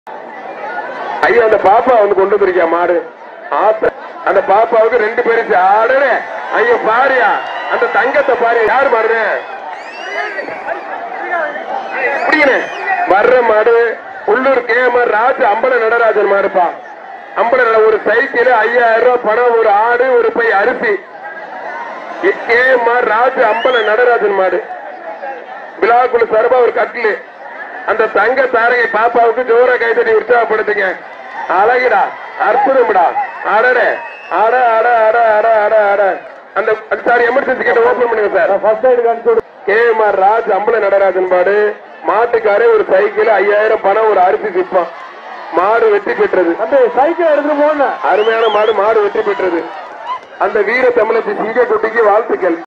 ஐயா அந்த பாப்பா வந்து கொண்டு வந்திருக்கியா மாடு அந்த பாப்பாவுக்கு 2 பேரு ஆடுனே. ஐயா பாரியா அந்த தங்கத்தை பாரு யாரு மாடுனே வர்ற மாடு உள்ளூர் கேமர் ராஜ் அம்பல நடராஜன் மாடுப்பா. அம்பல ஒரு சைக்கிள் 5000 ரூபாய் பணம், ஒரு ஆடு, ஒரு பை அரிசி. கேமர் ராஜ் அம்பல நடராஜன் மாடு. விழாக்குழு சார்பா ஒரு கட்டிலு. அந்த தங்க தாரகை பாப்பாவுக்கு ஜோர கைத்தடி உற்சாகப்படுத்துங்க. அழகுடா, அற்புதம்டா. அடடே அட அட அட அட அட அட. அந்த சார் எமர்ஜென்சி கேட்ட ஓபன் பண்ணுங்க sir. First aid console K M R Raj அம்பல நடராஜன் மாடு. மாட்டுக்காரே ஒரு சைக்கிள் 5000 பணம், ஒரு அரிசி சிப்பான். மாடு வெற்றி பெற்றது. அந்த சைக்கிள் எடுத்து போன அருமையான மாடு. மாடு வெற்றி பெற்றது. அந்த வீர தமிழச்சி சிங்கக்குட்டிக்கு வாழ்த்துக்கள்.